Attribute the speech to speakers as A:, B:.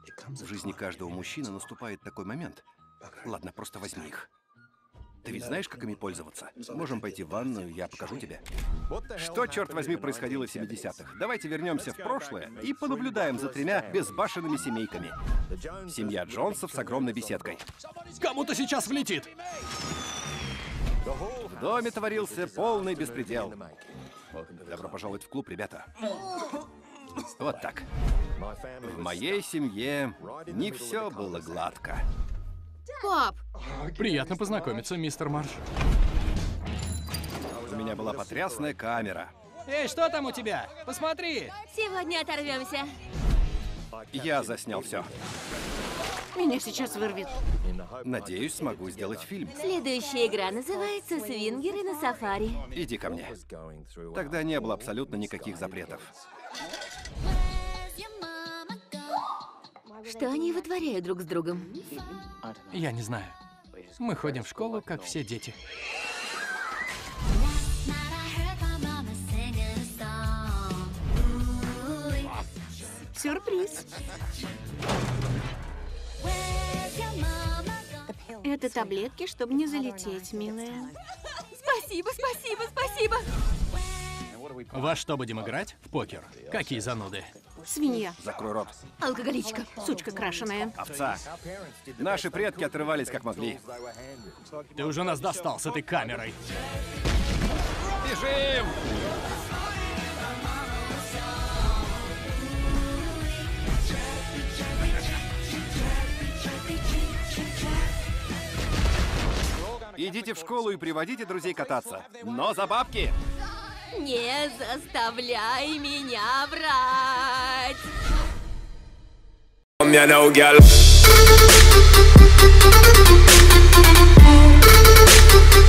A: В жизни каждого мужчины наступает такой момент. Ладно, просто возьми их. Ты ведь знаешь, как ими пользоваться? Можем пойти в ванную, я покажу тебе. Что, черт возьми, происходило в 70-х? Давайте вернемся в прошлое и понаблюдаем за тремя безбашенными семейками. Семья Джонсов с огромной беседкой.
B: Кому-то сейчас влетит.
A: В доме творился полный беспредел. Добро пожаловать в клуб, ребята. Вот так. В моей семье не все было гладко.
C: Пап,
B: Приятно познакомиться, мистер Марш.
A: У меня была потрясная камера.
B: Эй, что там у тебя? Посмотри.
C: сегодня оторвемся.
A: Я заснял все.
D: Меня сейчас вырвет.
A: Надеюсь, смогу сделать фильм.
C: Следующая игра называется «Свингеры на сафари».
A: Иди ко мне. Тогда не было абсолютно никаких запретов.
C: Что они вытворяют друг с другом?
B: Я не знаю. Мы ходим в школу, как все дети.
D: Сюрприз. Это таблетки, чтобы не залететь, милая.
C: Спасибо, спасибо, спасибо.
B: Во что будем играть? В покер. Какие зануды.
D: Свинья.
A: Закрой рот.
C: Алкоголичка.
D: Сучка крашеная.
A: Овца. Наши предки отрывались как могли.
B: Ты уже нас достал с этой камерой.
A: Бежим! Идите в школу и приводите друзей кататься. Но за бабки!
C: Не заставляй меня врать.
E: Me know, girl.